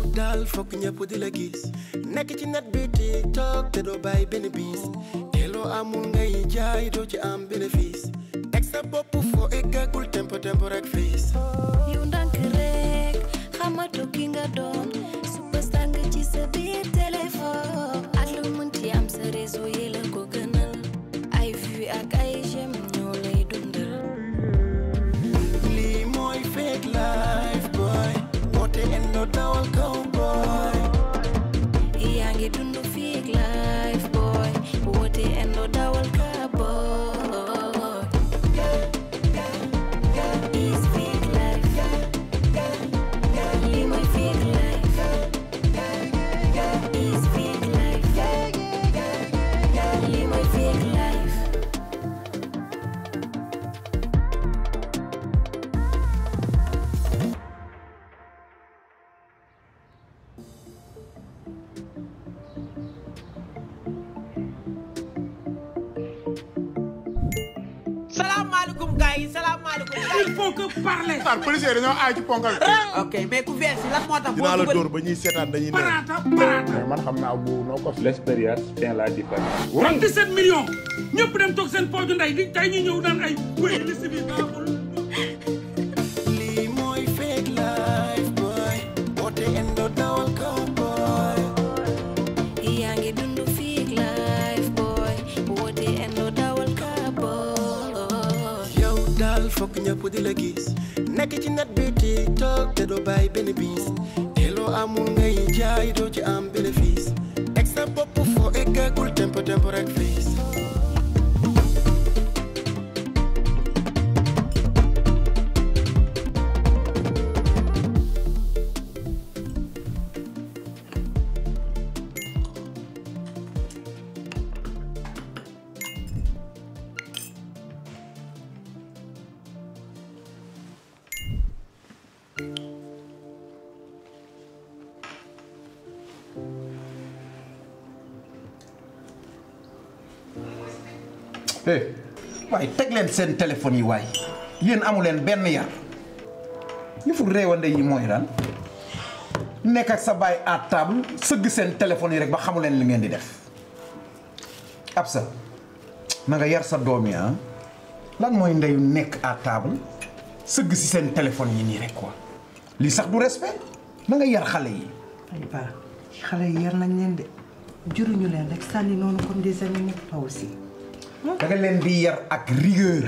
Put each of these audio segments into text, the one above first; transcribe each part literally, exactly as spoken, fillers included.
daal fokk ñëpp di la gis nekk ci net bi TikTok te doo bàyyi benn bis te loo amul ngay jaay doo ci am bénéfice teg sa bopp foo eggagul tempo tempo rek fiis yow ndànk rek xamatu ki nga doon superstar nga ci sa biir téléphone ak lu mënti am sa réseau yi la ko gënal ay vues ak ay j'aime ñoo lay dundal lii mooy fake life boy woote endo dawal kaw boy yaa ngi dund fake life boy woote endo dawal kaw boy is fake life lii mooy fake life is fake life lii mooy fake life salaamaaleykum gars yi salaamaaleykum. il faut que parler. ah policier dañoo aay ci ponkal. ok mais ku versi lan moo tax. dinaa la dóor ba ñuy seetaan dañuy ne. Parata parata. mais man xam naa bu noo ko. L'expérience fait la différence. trente-sept millions ñëpp dem toog seen pooju ndey di tey ñu ñëw daan ay wéy liste bi baaxul. lii mooy fake life boy woote endo dawal kaw boy yaa ngi dund fake life boy woote endo dawal kaw boy yow daal fokk ñëpp di la gis nekk ci net bi TikTok te doo bàyyi benn bis te loo amul ngay jaay doo ci am bénéfice teg sa bopp foo eggagul tempo tempo rek fiis eh waaye teg leen seen téléphone yi waay yéen amu leen benn yar li fu réewande yi mooy daal nekk ak sa baay à table sëgg seen téléphone yi rek ba xamu leen li ngeen di def Absa na nga yar sa doom yi ah lan mooy ndeyu nekk à table sëgg si seen téléphone yi nii rek quoi lii sax du respect na nga yar xale yi. ay ba xale yi yar nañ leen de juruñu leen rek sànni noonu comme des animaux pas aussi. da nga leen di yar ak rigueur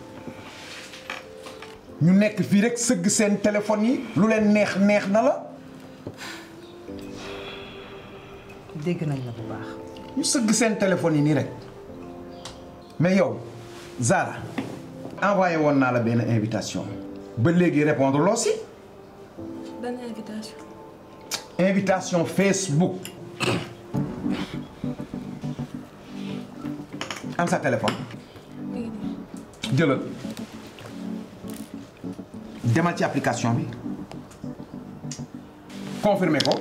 ñu nekk fii rek sëgg seen téléphone yi lu leen neex neex na la. dégg nañ la bu baax. ñu sëgg seen téléphone yi nii rek mais yow Zara envoyé woon naa la benn invitation ba léegi répondre loo si. ban invitation. invitation Facebook. am sa téléphone. jëlal demal ci application bi confirmer ko.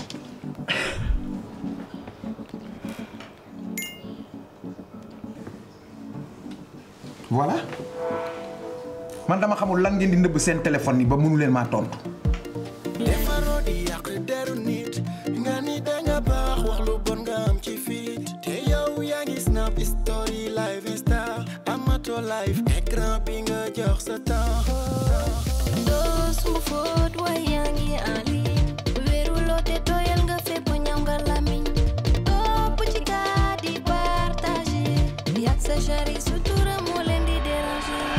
voilà man dama xamul lan ngeen di nëbb seen téléphone yi ba mënu leen maa tontu. defaroo di yàq deru nit nga ni danga baax wax lu bon nga am ci fit te yow yaa ngi snap story live insta amato live écran bi nga jox sa temps doo suma foot waaye yaa ngi en ligne wéeruloo te doyal nga fépp ñaw nga lamiñ topp ci gaa di partager yàgg sa chéri sutura moo leen di déranger.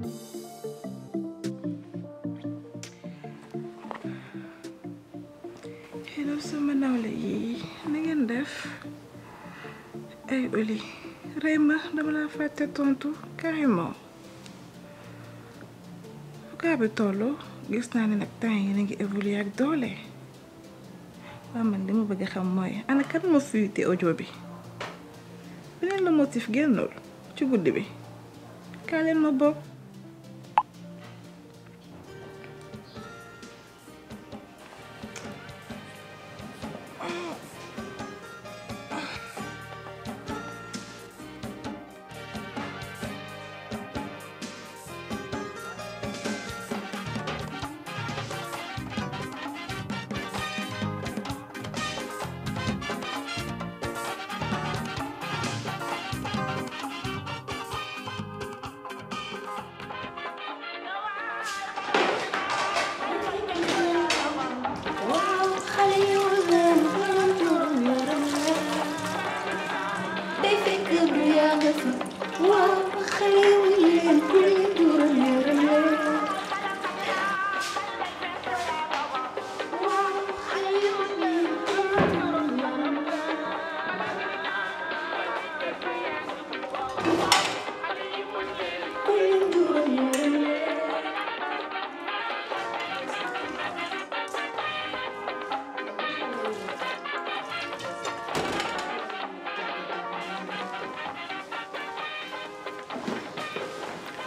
hello sama nawle yi na ngeen def ay Oli rey ma dama la fàtte tontu carrément fu kaa bi tollu gis naa ne nag temps yi na ngi évoluer ak doole waa man li ma bëgg a xam mooy ana kan ma fuité audio bi beneen la motif génnul ci guddi bi kaa leen ma bopp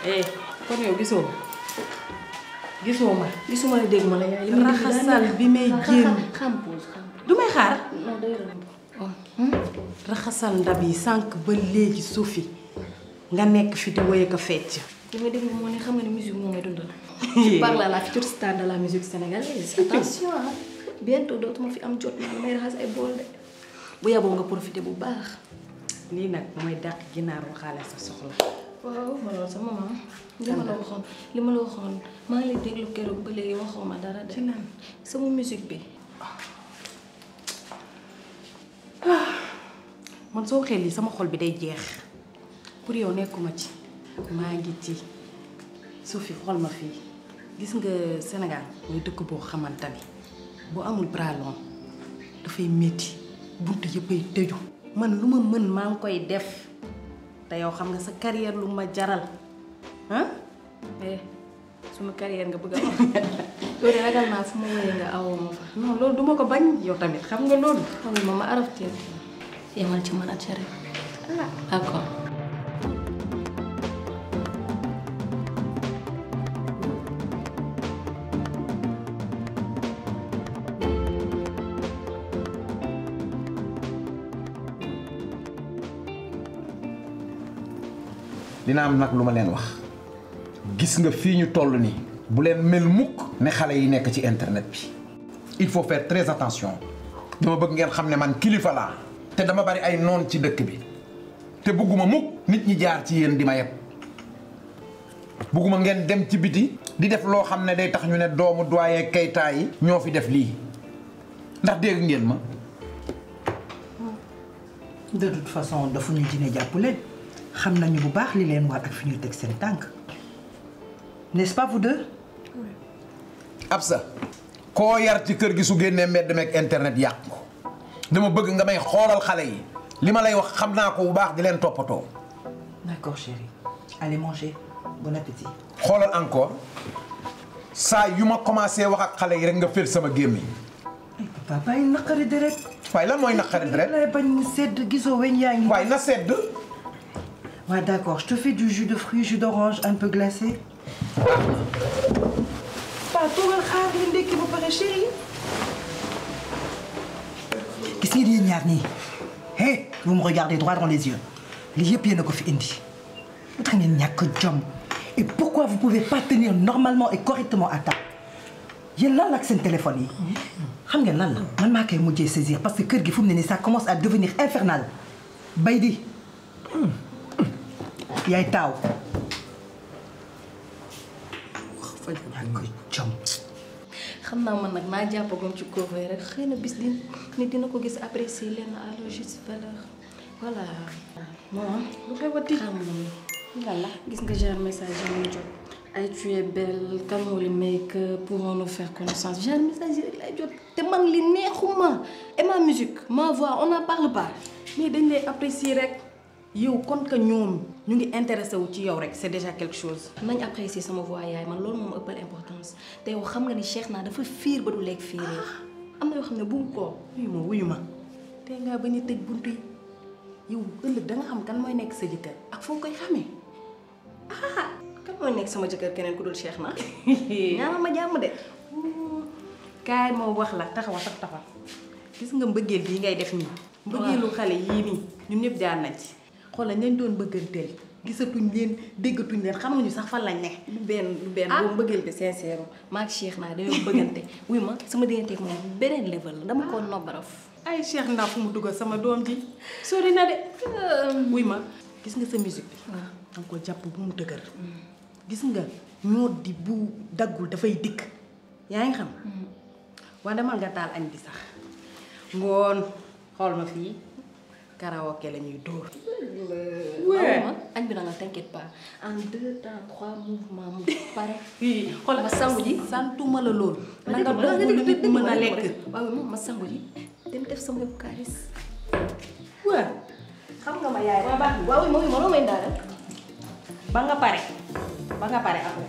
eh kon yow gisoo gisoo ma gisuma la dégg ma la yaay. raxasal bi may génn xam pause xam. du may xaar non day rëmb. raxasal ndab yi sànq ba léegi Sophie nga nekk fi di woy ko fecc. li may déglu moo ne xam nga ne musique moo may dundal. je parle à la future star de la musique sénégalaise. attention ah bientôt dootuma fi am jot naa may raxas ay bool de bu yaboo nga profité bu baax. lii nag mooy dàq ginaar waxaale sa soxla. waaw loolu sa maman li ma la waxoon li ma la waxoon maa ngi lay déglu keroog ba léegi waxoo ma dara de. ci naan sama musique bi. man soo xel yi sama xol bi day jeex pour yow nekkuma ci maa ngi ci Sophie xool ma fii gis nga Sénégal mooy dëkk boo xamante ni boo amul bras long dafay métti buntu yëppay tëju. man lu ma mën maa ngi koy def te yow xam nga sa carrière lu ma jaral ah. eh suma carrière nga bëgg a wax. yow de ragal naa fu ma wéyee nga awoo ma fa. non loolu duma ko bañ yow tamit xam nga loolu. xam nga ma araf teel. yemal ci mën a cere. ah d'accord. dina am nag lu ma leen wax gis nga fii ñu toll nii bu leen mel mukk ne xale yi nekk ci internet bi il faut faire très attention dama bëgg ngeen xam ne man kilifa laa te dama bari ay noon ci dëkk bi te bëgguma mukk nit ñi jaar ci yéen di ma yeb bëgguma ngeen dem ci biti di def loo xam ne day tax ñu ne doomu doyen Keita yi ñoo fi def lii ndax dégg ngeen ma. de toute façon dafa ñu dina jàpp leen xam nañu bu baax li leen war ak fi ñuy teg seen tànk n'est-ce pas vous deux. Absa koo yar ci kër gi su génnee mbedd meeg internet yàq ko dama bëgg nga may xoolal xale yi li ma lay wax xam naa ko bu baax di leen toppatoo. d'accord chérie allez manger bon appétit. xoolal encore saa yu ma commencé wax ak xale yi rek nga fël sama gémmiñ. ay papa bàyyi naqari deret. waaye lan mooy naqari deret. lay bañ mu sedd gisoo weñ yaa ngi. waaye na sedd. Ouais, d'accord. Je te fais du jus de fruits, jus d'orange, un peu glacé. Pas tout le xaar li ndekki ba pare chérie. Gis ngeen yéen ñaar nii. Hé, vous me regardez droit dans les yeux. Lii yëpp yéen a ko fi indi. lu tax ngeen ñàkk jom. Et pourquoi vous pouvez pas tenir normalement et correctement à table. Yéen lan la ak seen téléphone yi. xam ngeen lan la man maa koy mujjee saisir parce que kër gi fu mu ne nii ça commence à devenir infernal. Baydi. yaay taaw. xam naa man nag maa jàppagum ci couvert rek xëy na bis di nit dina ko gis apprécier lenn à leur juste valeur voilà. non lu koy wati xam nga gis nga genre message yi muy jot ay tu es belle kan moo li make pouvons-nous faire connaissance genre message yi rek lay jot te man li neexuma et ma musique ma voix on n'en parle pas mais dañ lay apprécier rek. yow kon que ñoom ñu ngi intéressé wu ci yow rek c'est déjà quelque chose. nañ apprécier sama voix yaay man loolu moom ëppal importance te yow xam nga ni Cheikh naa dafa fiir ba du lekk fiiree am na yoo xam ne bu ko wuyu ma wuyu ma te ngaa bañ a tëj buntu yi yow ëllëg da nga xam kan mooy nekk sa jëkkër ak foo koy xamee ah kan mooy nekk sama jëkkër keneen ku dul Cheikh naa ñaanal ma jàmm de. kaay moo wax la taxawa tax taxaw gis nga mbëggeel bii ngay def nii. mbëggeelu xale yii nii ñun ñëpp jaar nañ ci. xoolal ñañ doon bëgganteel gisatuñ leen déggatuñ leen xamuñu sax fan lañ ne. lu benn lu benn boobu mbëggeel bi sincère maa ak Cheikh naa dañoo bëggante wuy ma sama digganteeg moom beneen level la dama ko nobbaraf. ay Cheikh naa fu mu dugal sama doom ji sori na de. wuy ma gis nga sa musique bi. waaw danga ko jàpp bu mu dëgër. gis nga ñoo di bu daggul dafay dikk yaa ngi xam. waaye demal nga taal añ bi sax ngoon xool ma fii. karaoké la ñuy dóor. waaw ma añ bi na nga t'inquiète pas en deux temps trois mouvements mu pare. fii xool ma sangu ji santuma la lool. na nga doon lu nit mën a lekk. waaw moom ma sangu ji dem def sama yëpp kaalis. waaw xam nga ma yaay rek. waaw waaw moom mënoo may daal. ba nga pare ba nga pare après.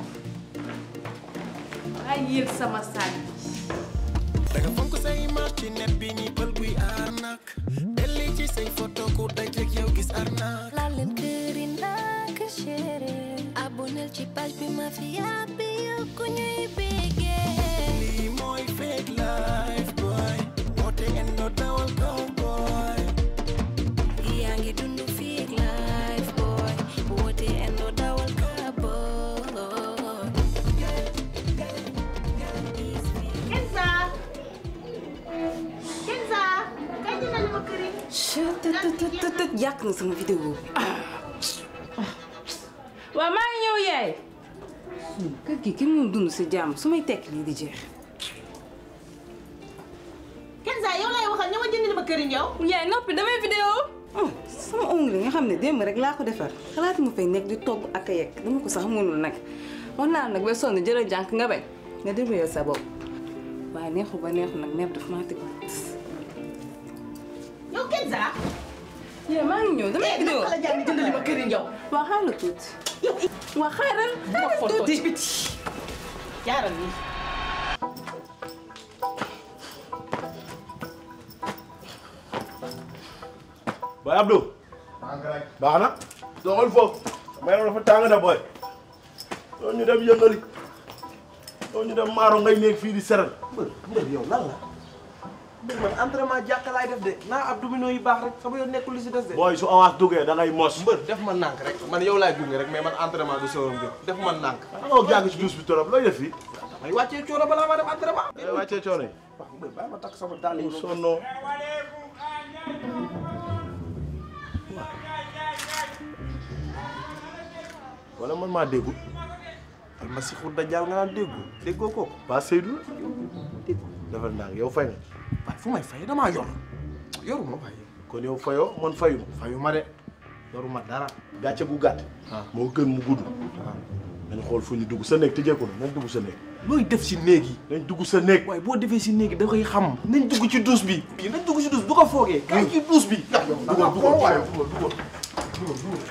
ay yéeg sama saag. danga fonk say image ci net bi ñi pël buy arnaque belli ci say photo ku dajeek yow gis arnaque la leen këri nak chéri page bi mafia bi yokku ñuy bégee. lii mooy fake life boy woote endo dawal kaw boy. yaa ngi dund fake life boy woote endo dawal kaw boy. Kenza Kenza kañ dina li ma këriñ. tët yàq na sama vidéo bi. waaw maa ngi ñëw yaay. kër gi ki mu dund si jàmm su may tekk lii di jeex. Kenza yow lay waxal ñëw jënd li ma këriñ yow. yaay noppi damay vidéo. sama ongle nga xam ne démb rek laa ko defar xalaat ma fay nekk di togg ak a yegg dama ko sax mënul nag wax naa nag ba sonn jëlal jànk nga bañ nga débrouiller sa bopp waaye neexul ba neexul nag neef dafa maa tëgg. yow Kenza. yaa maa ngi ñëw damay vidéo naka la jàng jënd li ma këriñ yow. waa xaaral tuuti. waa xaaral xaaral tuuti. jaaral nii. Boy Abdou. baax na. doxal foofu. may na dafa tàng da booy. doo ñu dem yëngali. doo ñu dem maaro ngay nekk fii di seral. mbër mbër yow lan la. mbër man entraînement jàkk laay def de naa abdominaux yu baax rek sama yoon nekkul li si des de. booy su avance duggee da ngay mos. mbër def ma nànk rek man yow laay gunge rek mais man entraînement du sewam jëm def ma nànk. da nga jàng ci douche bi trop looy def fii. may wàccee coono balaa maa def entraînement. may wàccee coono yi. wax mbër bàyyi ma takk sama dàll yi. sonnoo. wala man maa déggu. almasiixu dajjaal nga naan déggu déggoo kooku. Ba Seydou. defal naa yow fay nga. waaye fu may fay damaa yor yoruma waaye. kon yow fayoo man fayu. fayu ma de yoruma dara. gàcce gu gàtt. moo gën mu gudd. nañ xool fu ñu dugg sa néeg tëjee ko na nañ dugg sa néeg. looy def si néeg yi. nañ dugg sa néeg. waaye boo defee si néeg yi da koy xam. nañ dugg ci douche bi. nañ dugg ci douche bu ko foogee. kaay ci douche bi. dugal dugal waaye dugal dugal dugal.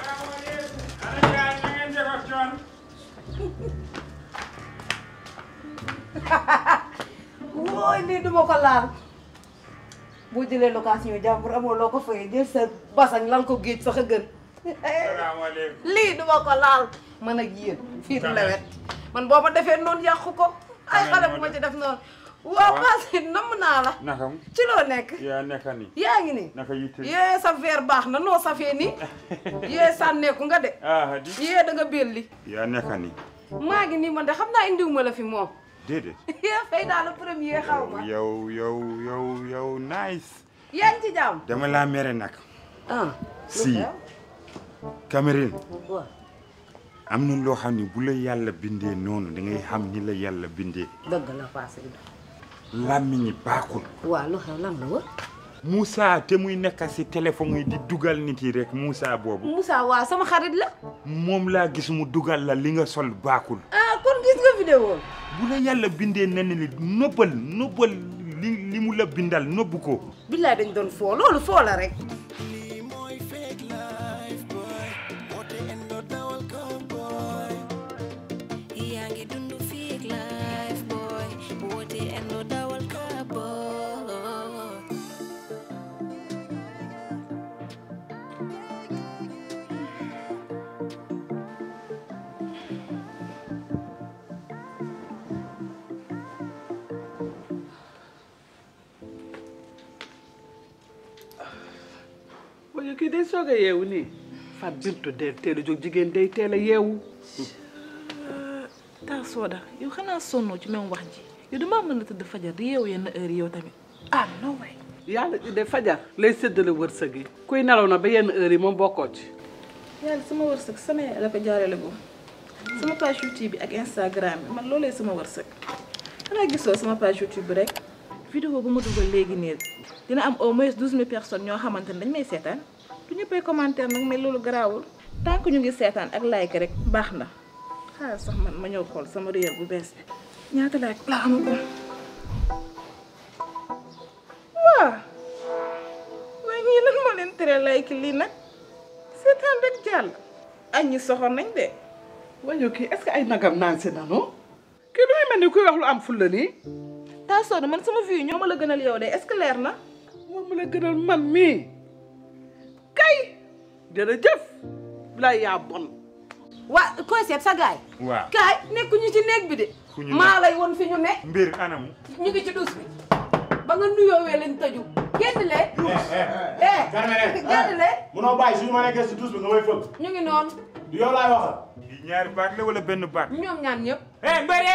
wooy lii duma ko laal boo jëlee location jàmbur amoo loo ko fayee jël sa basañ lan ko géej sax a gën. salaamaaleykum. lii duma ko laal man ak yéen fii du lewet man boo ma defee noonu yàqu ko ay xale bu ma ci def noonu. waaw Fatou namm naa la. naka ci loo nekk. yaa nekk nii. yaa ngi nii. naka yitte. yee sa verre baax na noo safee nii. yee sànneeku nga de. ah di. yee da nga belli. yaa nekk nii. maa ngi nii man de xam naa indiwuma la fi moom. déedéet. yee fay naa la premier xaw ma. yow yow yow yow nice. yaa ngi ci jàmm. dama laa mere nag. ah. si Cameroun. waaw. am na loo xam ne bu la yàlla bindee noonu da ngay xam ni la yàlla bindee. dëgg la passé. làmmiñi baaxul. waaw lu xew lan la woon. Moussa te muy nekk si téléphone yi di dugal nit yi rek Moussa boobu. Moussa waaw sama xarit la. moom laa gis mu dugal la li nga sol baaxul. ah kon gis nga vidéo. bu la yàlla bindee nen li nëbbal nëbbal li li mu la bindal nëbbu ko. billaay dañ doon foo loolu foo la rek. yaa ngi dund fake life boy woote endo dawal ka boy. waaye kii day soog a yeewu nii Fat Bintou de teel a jóg jigéen day teel a yeewu. taa sooda yow xanaa sonnoo ci même wax ji yow damaa mën a tëdd fajar di yeewu yenn heure yow tamit ah non way. yàlla ci de fajar lay séddale wërsëg yi kuy nelaw na ba yenn heure yi moom bokkoo ci. yàlla sama wërsëg sama yaay la ko jaarale ko sama page YouTube bi ak Instagram bi man loolee sama wërsëg xanaa gisoo sama page YouTube bi rek vidéo bu ma dugal léegi nii dina am au moins douze mille personnes ñoo xamante ne dañ may seetaan du ñëppay commentaire nag mais loolu garaawul tant que ñu ngi seetaan ak like rek baax na xaaral sax man ma ñëw xool sama réel bu bees bi ñaata like laa amagum waaw waaye ñii lan moo leen tere like lii nag seetaan rek jàll añ ñi soxor nañ de. waaye kii est-ce que ay nagam naan si nanu kii lu muy mel ni kuy wax lu am fulla nii. taa soo man sama vie ñoo ma la gënal yow de est-ce que leer na. moom ma la gënal man mii kay jërëjëf bilaay yaa bon waa koy seet sa gaay waaw kaay nekkuñu ci néeg bi de fu ñu maa lay woon fi ñu ne mbir anamu ñu ngi ci dus bi ba nga nuyoowee lañ tëju génn lee eh génn lee munoo bàyyi suñu ma nekkee si dus bi nga may fëgg ñu ngi noonu du yow laay waxal di ñaari baat la wala benn baat ñoom ñaan ñëpp eh mbëre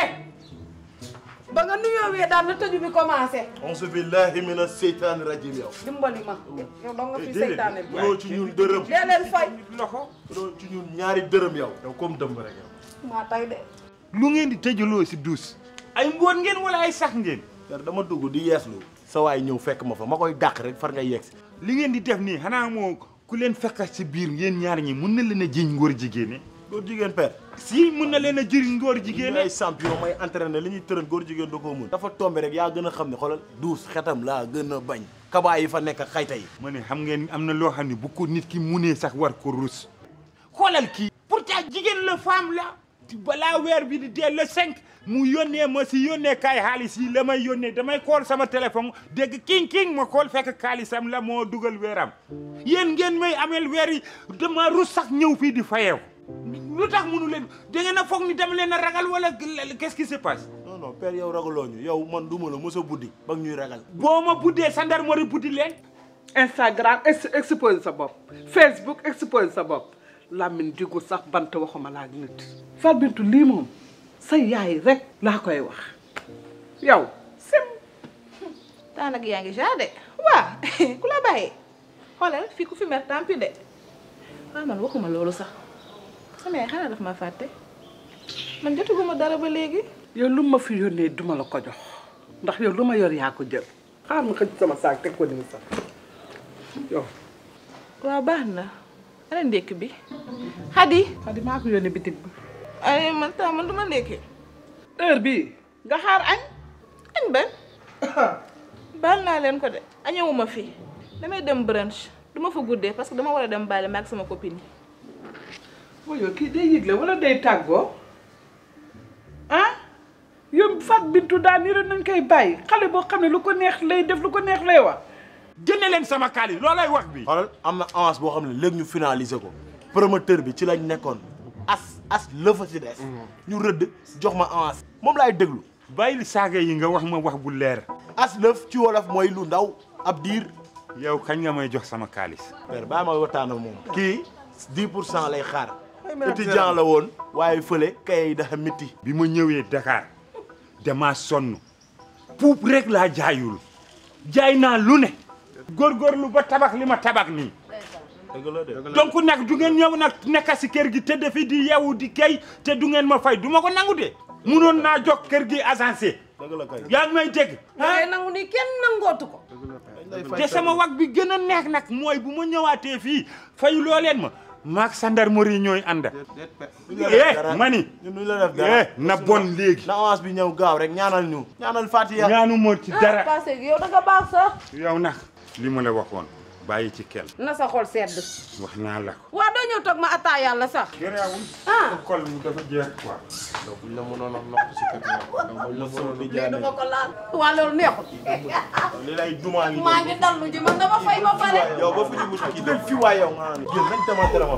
ba nga nuyoowee daal la tëju bi commencé auzu billahi mina seytaani rajim yow dimbali ma yow dong nga fi seytaane bi doo ci ñun dërëm dee leen fay loxo doo ci ñun ñaari dërëm yow yow comme dëmb rek yow maa tay de lu ngeen di tëjaloo si duus ay mbóot ngeen wala ay sax ngeen per dama dugg di yeeslu sa waay ñëw fekk ma fa ma koy dàq rek far nga yegsi li ngeen di def nii xanaa moo ku leen fekk si biir ngeen ñaar ñi mun na leen a jiñ ngóor jigéen góor jigéen père si mun na leen a jëriñ ngóor jigéen ay champion may entraîné li ñuy tërën góor jigéen da koo mun dafa tombé rek yaa gën a xam ne xoolal duus xetam laa gën a bañ kabaa yi fa nekk ak xayta yi ma ne xam ngeen am na loo xam ne bu ko nit ki munee sax war ko rus xoolal kii pourtant jigéen la femme la balaa weer bi di dee le cinq mu yónnee ma si yónnee kaay xaalis yi la may yónnee damay xool sama téléphone dégg king king ma xool fekk xaalisam la moo dugal weeram yéen ngeen may ameel weer yi dama rus sax ñëw fii di fayeew lu tax mënu leen da ngeen a foog ni dama leen a ragal wala qu'est-ce qui se passe non non père yow ragaloo ñu yow man duma la mos a buddi ba ñuy ragal boo ma buddee gendarmerie buddi leen Instagram expose sa bopp Facebook expose sa bopp Lamine digu sax bant waxuma laa nit Fatou Bintou lii moom sa yaay rek laa koy wax yow sim daanaka yaa ngi jaade waa ku la bàyyi xoolal fii ku fi mer tampi de waaw man waxuma loolu sax sama yaay xanaa daf ma fàtte man jotuguma dara ba léegi yow lu ma fi yónnee duma la ko jox ndax yow lu ma yor yaa ko jël xaar ma xëj sama saak teg ko nii sax yow waaw baax na ana ndékk bi Xadi Xadi maa ko yónnee bitig bi ay man ta man duma ndékki heure bi nga xaar añ añ ban baal naa leen ko de añewuma fii damay dem brunch duma fa guddee parce que dama war a dem baale ma ak sama copine yi mooy yow kii day yëgle wala day tàggoo ah yow Fatou Bintou daal nii rek nañ koy bàyyi xale boo xam ne lu ko neex lay def lu ko neex lay wax génne leen sama kaali loolay wax bi xoolal am na avance boo xam ne léegi ñu finaliser ko promoteur bi ci lañ nekkoon as as lëfa si des ñu rëdd jox ma avance moom laay déglu bàyyil saaga yi nga wax ma wax bu leer as lëf ci wolof mooy lu ndaw ab diir yow kañ nga may jox sama kaalis père bàyyi ma waxtaan ak moom kii dix pour cent lay xaar étudiant la woon waaye fële kay dafa métti bi ma ñëwee Dakar damaa sonn puub rek laa jaayul jaay naa lu ne góorgóorlu ba tabax li ma tabax nii donc nag du ngeen ñëw nag nekk si kër gi te defi di yeewu di kay te du ngeen ma fay du ma ko nangu de munoon naa jox kër gi agencé yaa ngi may dégg ngay nangu ni kenn nangootu ko te sama wax bi gën a neex nag mooy bu ma ñëwaatee fii fayu loo leen ma maak gendarmerie ñooy ànd eh mani eh na bon léegi na avance bi ñëw gaaw rek ñaanal ñu ñaanal Fatiha ñaanu moo ci dara passé yow da nga baax sax yow nag li ma la waxoon bàyyi ci kel na sa xol sedd wax naa la ko waa doo ñëw toog ma atta yàlla sax gëraawul ah xol mu dafa jeex quoi donc buñ la mënoon a nopp si kër gi la mënoon di lii du ma ko laal waa loolu neexul li lay dumaa ngi maa ngi dallu ji man dama fay ba pare yow ba fu ñu mujj kii dem fi waay yow nga xam ne génn nañ dama téléphone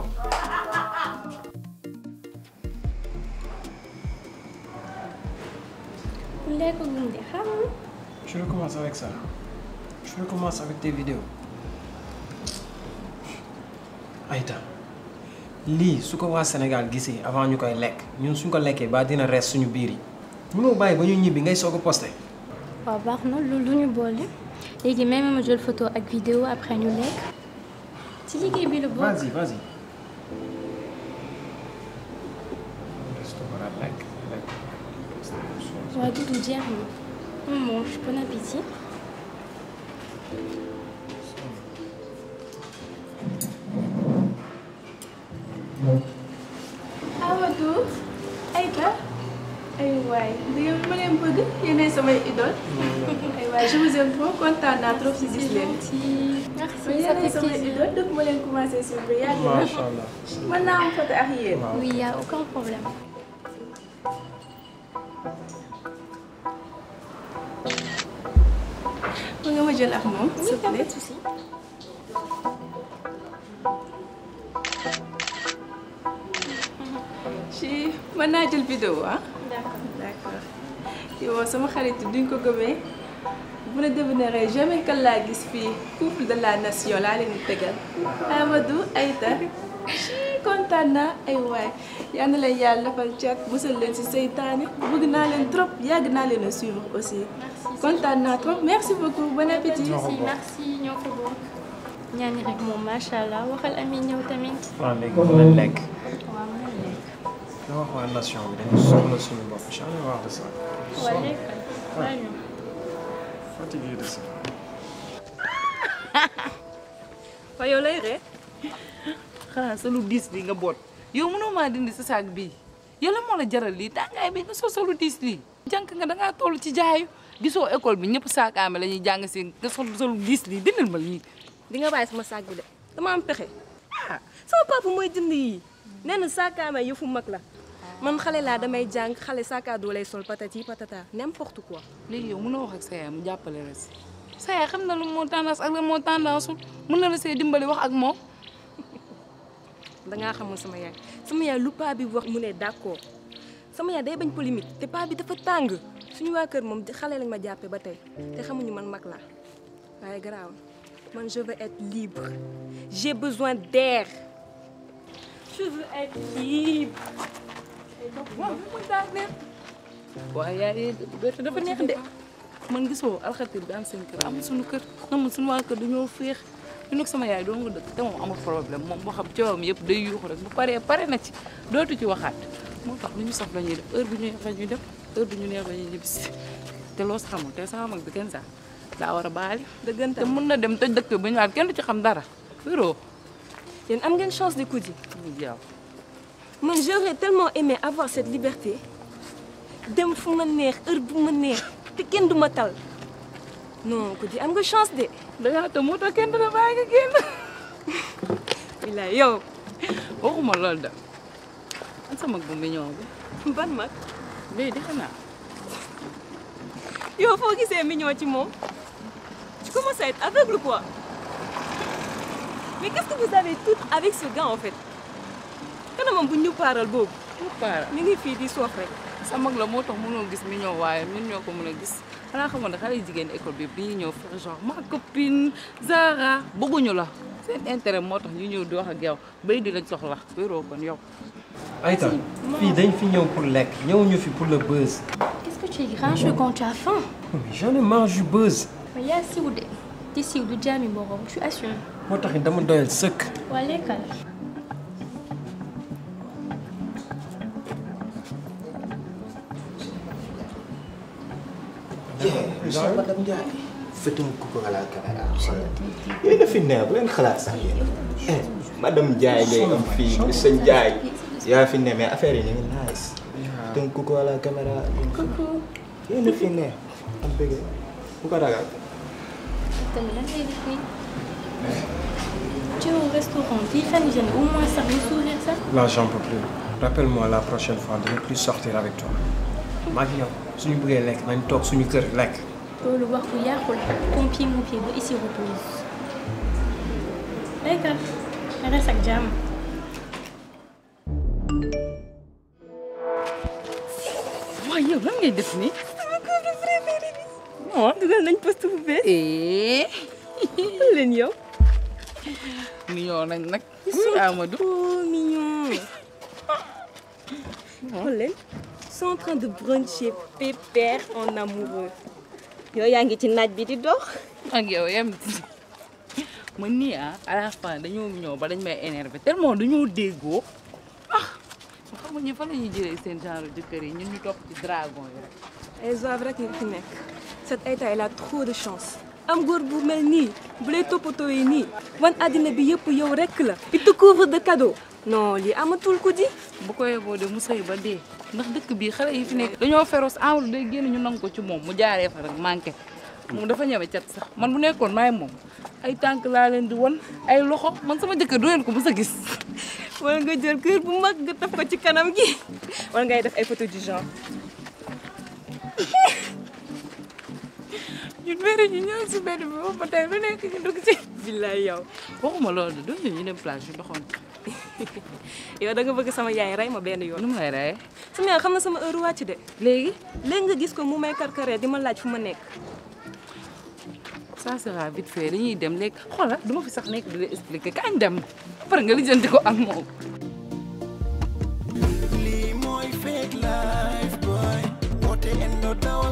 Je recommence avec ça. Je recommence avec tes vidéos. Aïta lii su ko waa Sénégal gisee avant ñu koy lekk ñun suñ ko lekkee ba dina rees suñu biir yi mënoo bàyyi ba ñu ñibbi ngay soog a posté. waaw baax na lu lu ñu boole léegi même ma jël photo ak vidéo après ñu lekk ci liggéey bi la bokk. Vas-y, vas-y. waaw Doudou jeex na on mange bon appétit. Amadou Aïta ay waay da ngeen ma leen bëgg yéenay samay idole ay waay je vous aime trop kontaan naa trop si gis leen. merci ça yéenay fait samay plaisir. idole dëgg ma leen commencé suivre yàgg na. Macha Allah. mën naa am photo ak yéen. oui y a aucun problème. mën nga ma jël ak moom s'il oui te pas plaît. de souci. ci mën naa jël vidéo ah. D'accord. D'accord. yow sama xarit duñ ko gëmee bu ne devinerez jamais que laa gis fii couple de la nation laa leen di tegal Amadou Aïta ci kontaan naa ay waay yal na leen yàlla defal cat musal leen ci seytaane bëgg naa leen trop yàgg naa leen a suivre aussi. kontaan naa trop merci beaucoup bon appétit. merci merci ñoo ko bokk. ñaani rek moom macha allah waxal ami ñëw tamit. waaw léegi mën na lekk. waaw mën na lekk. nga wax waa nation bi dañu soxla suñu bopp j'en ai marre de ça. waa lekk waa ñu. fatigué de ça. waaye yow lay ree xanaa sa lu diis li nga boot yow mënoo maa dindi sa saag bii yow la moo la jaral lii tàngaay bi nga sol sa lu diis lii jànk nga dangaa toll ci jaayu gisoo école bi ñëpp saakaame la ñuy jàng si nga sol sa lu diis lii dindil ma lii di nga bàyyi sama saag bi de dama am pexe ah sama papa mooy jënd yii nee na saakaame yëfu mag la man xale laa damay jàng xale saakaadoo lay sol patati patata n'importe quoi. léegi yow mënoo wax ak sa yaay mu jàppale la si sa yaay xam na lu moo tendance ak la moo tendance mën na la see dimbali wax ak moom. dangaa xamul sama yaay sama yaay lu paa bi wax mu ne d'accord sama yaay day bañ polémique te paa bi dafa tàng suñu waa kër moom xale lañ ma jàppee ba tey te xamuñu man mag laa waaye garaaw man je veux être libre j'ai besoin d'air je veux être libre. waaw mu daal neex waaye yaay gerte dafa neex de man gisoo alxatir bi am seen kër am suñu kër amul suñu waa kër dañoo féex ñu nag sama yaay doo nga dëkk te moom amul problème moom boo xam coowam yëpp day yuuxu rek bu paree pare na ci dootu ci waxaat moo tax lu ñu sof la ñuy def heure bi ñu neex la ñuy def heure bi ñu neex la ñuy ñibbisi te loo sa xamul te sama mag bi kenn sax daa war a baali dëggante te mën na dem tëj dëkk ba ñëwaat kenn du ci xam dara wéroo yéen am ngeen chance de ko ji jaaw man j'aurais tellement aimé avoir cette liberté dem fu ma neex heure bu ma neex te kenn du ma tal non ko ji am nga chance de dangaa te moo tax kenn du la bàyyi nga génn bilaay yow waxuma loolu da an sa mag bu mi ñëw bi ban mag léegi di xanaa yow foo gisee mignon ci moom tu commences à être aveugle quoi mais qu'est-ce que vous avez tout avec ce gars en fait kanamam bu ñu paaral boobu ñu paaral mi ngi fii di soof rek sa mag la moo tax mënoo gis mignon waaye ñun ñoo ko mën a gis xanaa xamoon ne xale jigéen école bi bi ñu ñëw fexe genre ma copine Zara bëgguñu la seen intérêt moo tax ñu ñëw di wax ak yow bay di lañ soxla wéroo kon yow Aïta fii dañ fi ñëw pour lekk ñëwuñu fi pour le buzz. Qu'est-ce que tu es grincheux quand tu as faim? Mais j'en ai marre du buzz. Mais yaa siiw de te siiw du jaami borom tu assumes. moo tax dama doyal sëkk. waa lekkal. Monsieur Madame Ndiaye faites un coucou à la caméra. yéen a fi ne bu leen xalaat sax yéen. Madame Ndiaye ngay am fii monsieur Ndiaye yaa fi ne mais affaire yi ñu ngi nice. faites un coucou à la caméra. coucou. yéen a fi ne am bëgg bu ko ragal. tamit lan ngay def nii. tu es au restaurant fii familial au moins sax lu sourire sax. Là j'en peux plus. Rappelle-moi la prochaine fois de ne plus sortir avec toi. maa ngi yow suñu bëggee lekk nañ toog suñu kër lekk. loolu wax bu yàqul ton pied mon pied ba ici repose. lekkal nga res ak jàmm. waaw yow lan ngay def nii. sama couple préféré bi. non dugal nañ post bu bees. leen yow. mignon nañ nag. Amadou trop mignon. xool leen. sont en train de bruncher pépère en amoureux. yow yaa ngi ci naaj bi di dox. ak yow yem man nii ah à la fin dañoo ñëw ba dañ may énervé tellement dañoo déggoo ah ma xam nga fa la ñuy jëlee seen genre jëkkër yi ñun ñu topp ci dragon yi rek. ay zouave rek nga fi nekk. cette Aïta elle a trop de chance. am góor bu mel nii bu lay toppatoo yi nii. wan àddina bi yëpp yow rek la. il te couvre de cadeaux. non lii amatul ko di. bu ko yeboo de mu sëy ba dee ndax dëkk bii xale yi fi nekk dañoo féroce amul day génn ñu nangu ko ci moom mu jaaree fa rek manqué moom dafa ñëwee cat sax man bu nekkoon maay moom ay tànk laa leen di won ay loxo man sama jëkkër du leen ko mës a gis. wala nga jël kër bu mag nga taf ko ci kanam gi wala ngay def ay photo du genre. ñun bëri ñu ñëw si benn bi ba tey lu nekk ñu dugg ci. billaay yow waxuma loolu doo ñëw ñu dem plage yu doxoon. yow da nga bëgg sama yaay rey ma benn yoon. nu mu lay rey. sama yaay xam na sama heure wàcc de. léegi léegi nga gis ko mu may karkaree di ma laaj fu ma nekk. ça sera vite fait dañuy dem léegi xoolal duma fi sax nekk di la expliquer kañ dem après nga lijjanti ko ak moom. lii mooy fake life boy woote endo daw